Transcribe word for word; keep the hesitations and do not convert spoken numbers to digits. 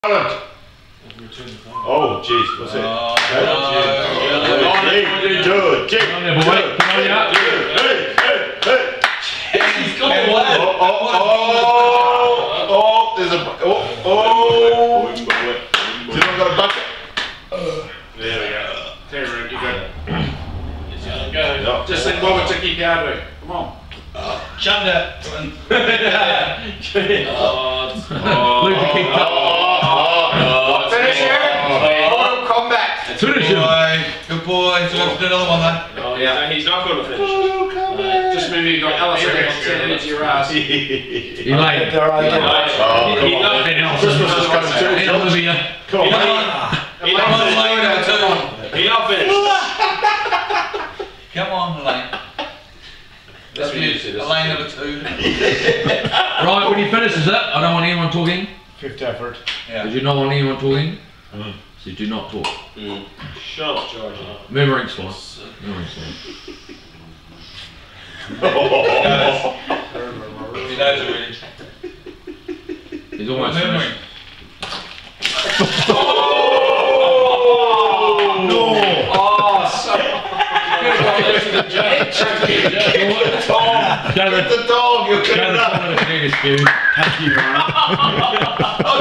Oh, jeez, what's it? Oh, okay. no. Oh, Jake, Good, Jake. Come on there, boy. Come on, yeah. Hey, hey, hey. He's got away. Oh, oh, oh, oh, there's a, oh, oh. Did I got a bucket? There we go. There, Rude, you go. Go. No. Just think Robert to keep out of it. Come on. Chunder. Oh, Luke, keep Oh, oh, oh. Finish it. Mortal Kombat. Finish him. Good boy. So let's do another one then. Oh, yeah, he's not going to finish. Uh, just maybe you got Alice into your ass. He like. Oh, He come on. And Elsa. Christmas is coming too. And Olivia. Come on, He mate. not- he Come not on, finished. Elaine. He not finished. Come on, Elaine. That's what you said. Elaine number two. Right, when he finishes it, I don't want anyone talking. Fifth effort. Yeah. Did you not want anyone talking? Mm. So do not talk. Mm. Shut up, George. Murmuring's fine. Murmuring's fine. He knows already. He's almost Murmuring. finished. No! Oh, so. You're Go to The dog, you're go to the toilet, Thank you. Thank you, man.